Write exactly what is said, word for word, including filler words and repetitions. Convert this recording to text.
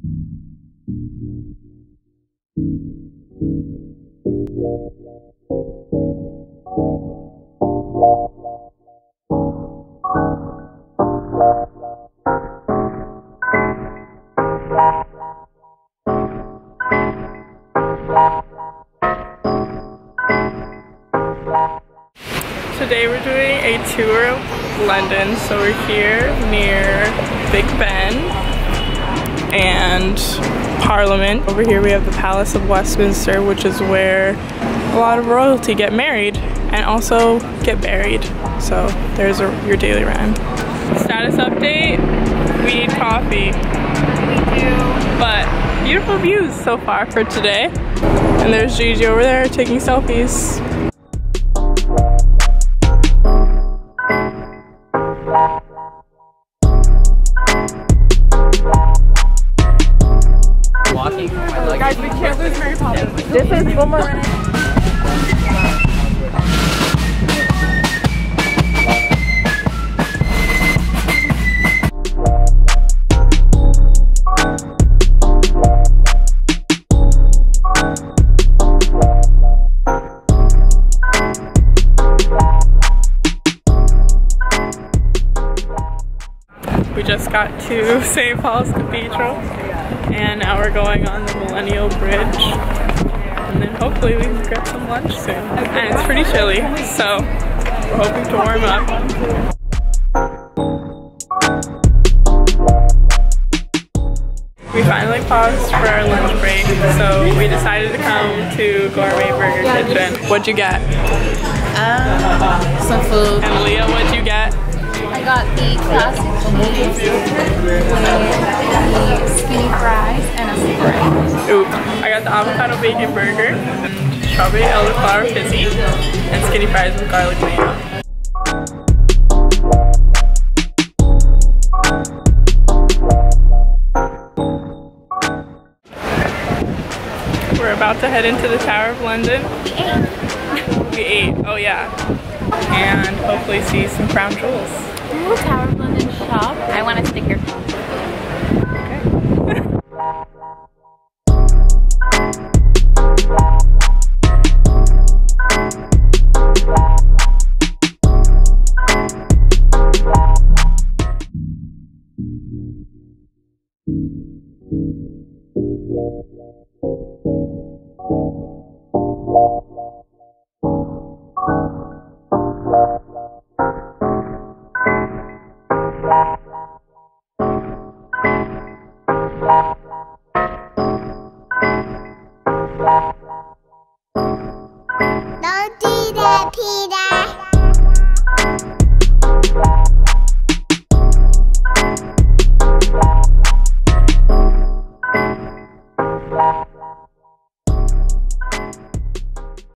Today we're doing a tour of London, so we're here near Big Ben and Parliament. Over here we have the Palace of Westminster, which is where a lot of royalty get married and also get buried. So there's a, your daily rhyme. Status update, we need coffee. We do. But beautiful views so far for today. And there's Gigi over there taking selfies. Walking. Guys, we can't lose Mary Poppins. This is Boomerang. We just got to Saint Paul's Cathedral and now we're going on the Millennial Bridge and then hopefully we can grab some lunch soon. And it's pretty chilly, so we're hoping to warm up. We finally paused for our lunch break, so we decided to come to Gourmet Burger Kitchen. What'd you get? Um, some food. And Leah, what'd you get? I got the classic cheese with the skinny fries and a Sprite. Ooh, I got the avocado bacon burger and strawberry elderflower fizzy and skinny fries with garlic mayo. We're about to head into the Tower of London. We ate, oh yeah. And hopefully see some crown jewels. Ooh, Tower of London shop. I want a sticker. Okay. Don't do that, Peter.